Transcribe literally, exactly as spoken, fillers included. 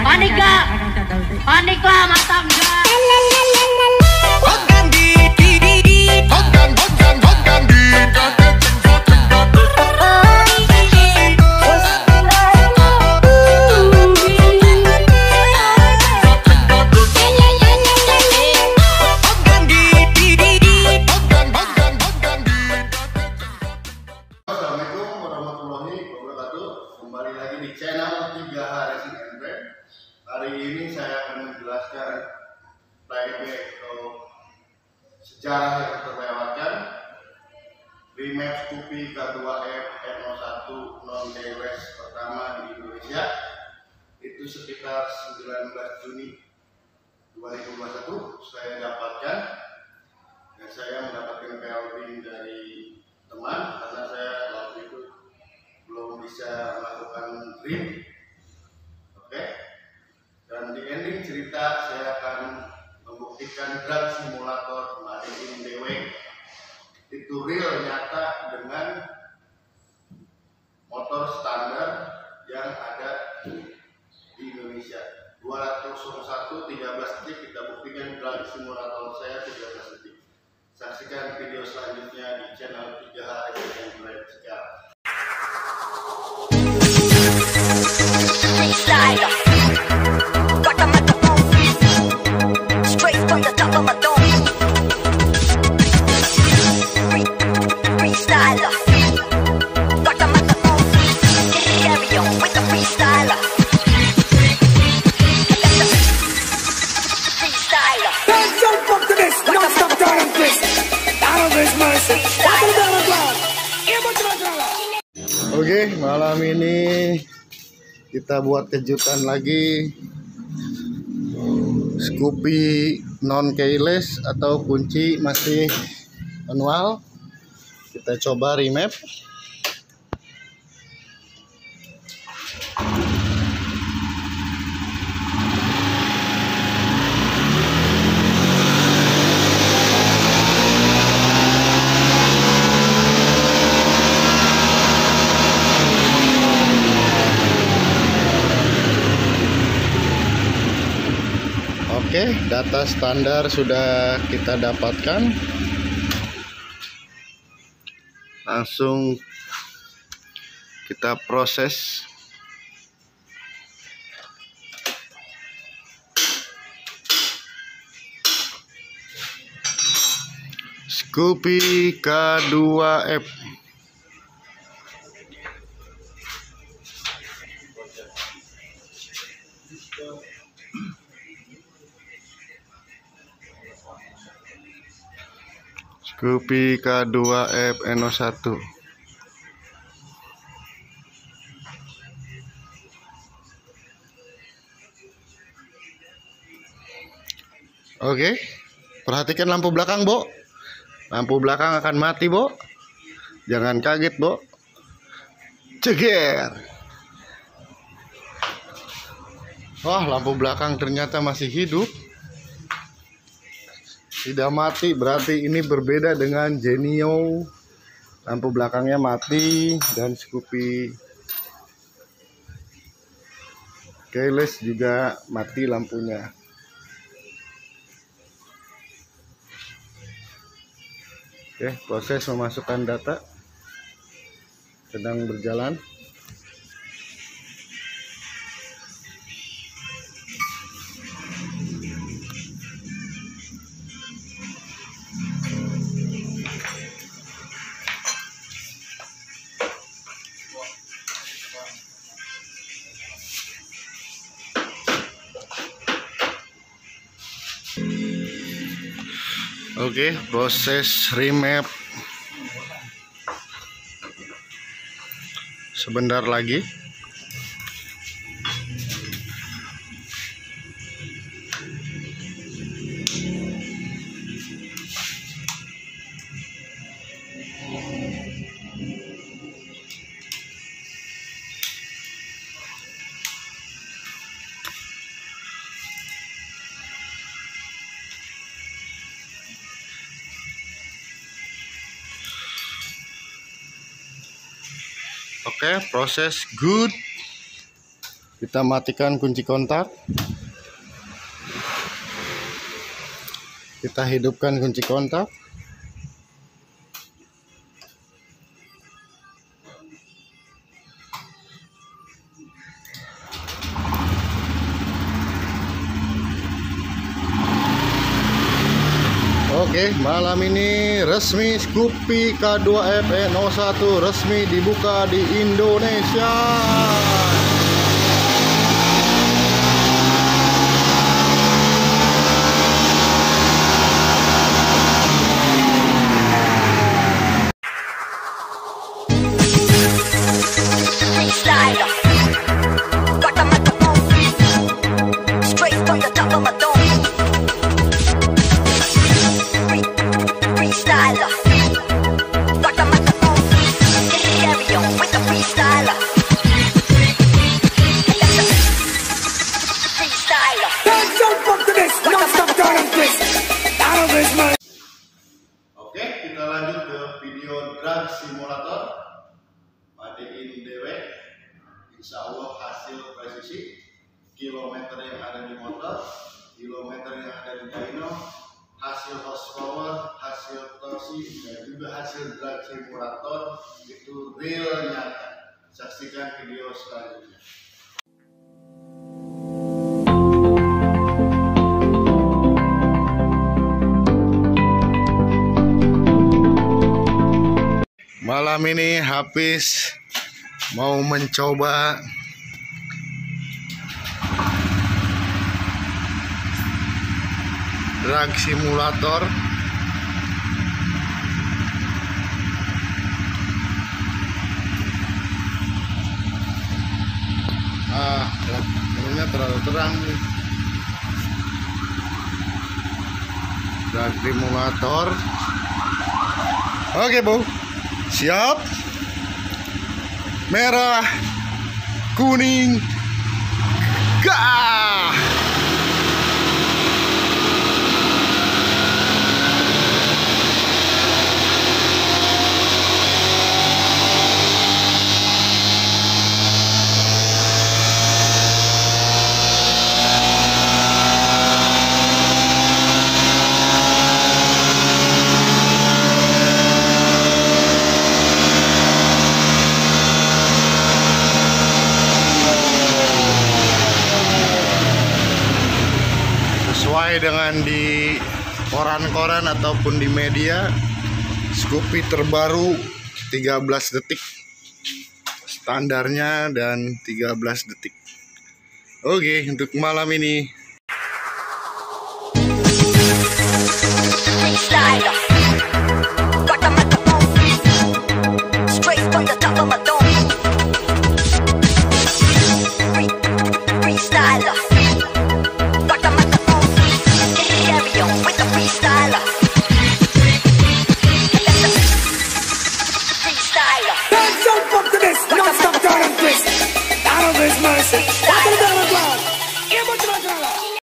Panik gak? Panik lah, mantap gak? Kembali lagi di channel tiga H Racing and Brand. Hari ini saya akan menjelaskan playback atau sejarah yang terlewatkan remap Scoopy K dua F N nol satu non-keyless pertama di Indonesia. Itu sekitar sembilan belas Juni dua ribu dua puluh satu saya dapatkan, dan saya mendapatkan pelring dari teman karena saya waktu itu belum bisa melakukan rim. Oke, dan di ending cerita saya akan membuktikan drag simulator Made in D W itu real nyata dengan motor standar yang ada di Indonesia. Dua ratus satu tiga belas detik kita buktikan drag simulator saya tiga belas detik. Saksikan video selanjutnya di channel tiga H Racing and Brand sekarang. Freestyler, got the microphone, straight from the top of my dome. Free, freestyler, got the microphone, carry on with the freestyler. Freestyler. Don't jump up to this, don't stop down this. Out of his mercy. Oke, malam ini kita buat kejutan lagi. Scoopy non keyless atau kunci masih manual. Kita coba remap. Oke, data standar sudah kita dapatkan. Langsung kita proses. Scoopy K dua F. Scoopy K dua F N nol satu. Oke, perhatikan lampu belakang, Bo. Lampu belakang akan mati, Bo. Jangan kaget, Bo. Ceger. Wah, lampu belakang ternyata masih hidup. Tidak mati, berarti ini berbeda dengan Genio. Lampu belakangnya mati dan Scoopy keyless juga mati lampunya. Oke, proses memasukkan data sedang berjalan. Oke, proses remap sebentar lagi. Oke, proses good. Kita matikan kunci kontak. Kita hidupkan kunci kontak. Oke, malam ini resmi Scoopy K dua F E nol satu resmi dibuka di Indonesia. Freestyle. Got the microphone. Straight from the top of my dome. Free, freestyler. Got the microphone. Get the stereo with the freestyler. Freestyler. Don't jump up to this, non-stop down this. Out of his mind. Oke, kita lanjut ke video drag simulator. Padein dewek. Insya Allah hasil presisi. Kilometer yang ada di motor, kilometer yang ada di dyno, hasil horsepower, hasil torsi, dan juga hasil drag simulator itu real nyata. Saksikan video selanjutnya. Malam ini Hafiz mau mencoba drag simulator. Ah, ininya terlalu terang nih. Drag simulator. Oke, Bu. Siap. Merah, kuning, gah. Sesuai dengan di koran-koran ataupun di media, Scoopy terbaru tiga belas detik standarnya dan tiga belas detik. Oke, untuk malam ini